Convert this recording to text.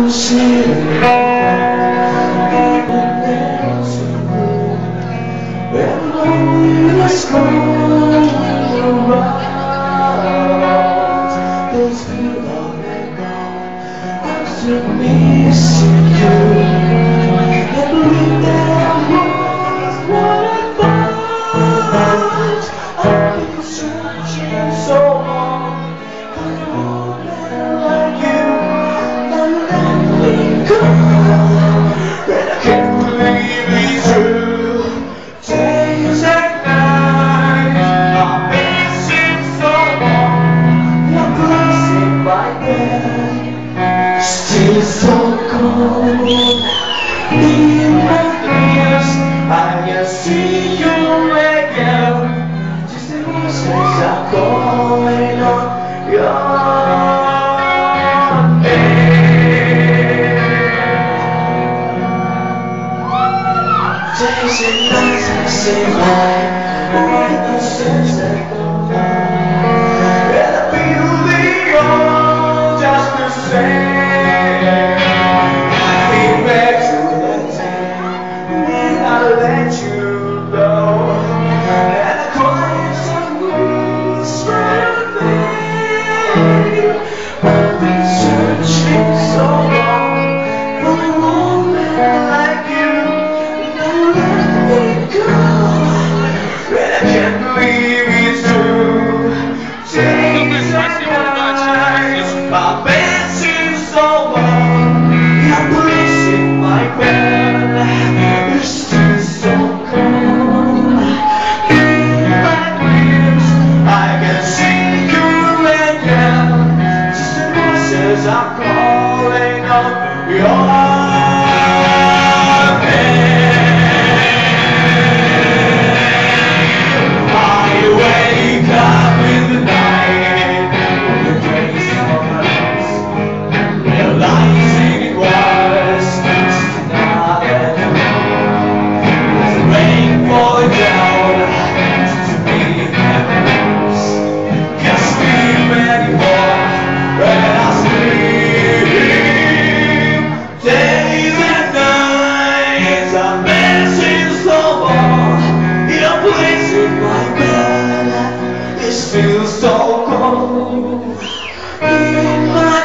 Missing you, I believe that I was what I thought. I've been searching so long for a woman like you. Now let me go, and I can't believe it's true. Days and nights, I've been missing so long. Your place in my bed, still so cold. In my dreams, I can see you again. Just the voices are calling on your name. Days and nights I say why, witnesses that don't know, and I feel the all just the same. Let you know, and the quiet of moves right there. I've been searching so long for a woman like you. Now let me go, and I can't believe it's true. Days and nights, I've been searching so long. Your place in my bed is still so cold. In my dreams, I can see you again. Just the voices are calling on your name. I wake up in the night when the days are past, realizing it was just another day. Rain falling down to me memories. Can't sleep anymore when I sleep. Days and nights I'm missing so long. Your place in my bed is still so cold. In my